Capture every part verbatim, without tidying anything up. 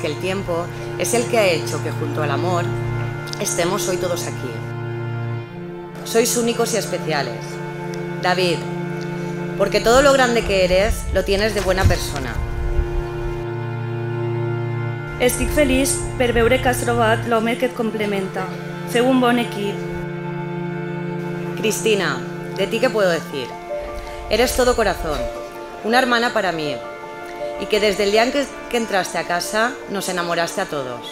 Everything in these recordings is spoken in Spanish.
que el tiempo es el que ha hecho que junto al amor estemos hoy todos aquí. Sois únicos y especiales. David, porque todo lo grande que eres lo tienes de buena persona. Estic feliç per veure que has trobat l'home que et complementa. Feu un bon equip. Cristina, ¿de ti qué puedo decir? Eres todo corazón, una hermana para mí, y que desde el día en que, que entraste a casa nos enamoraste a todos.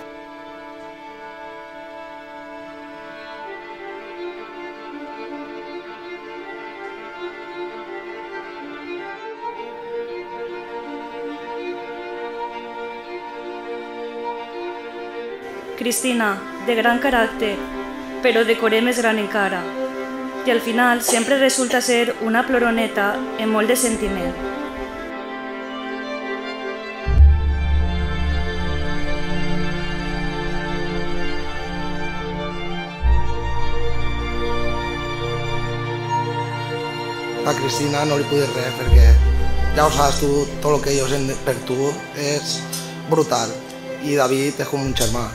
Cristina, de gran caràcter, però de corer més gran encara. I al final sempre resulta ser una ploroneta amb molt de sentiment. A Cristina no li puc dir res perquè ja ho saps tu, tot el que jo sent per tu és brutal i David és com un germà.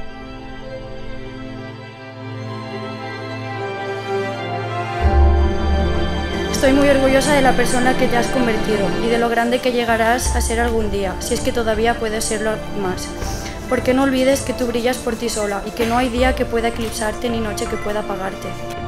Estoy muy orgullosa de la persona que te has convertido y de lo grande que llegarás a ser algún día, si es que todavía puedes serlo más. Porque no olvides que tú brillas por ti sola y que no hay día que pueda eclipsarte ni noche que pueda apagarte.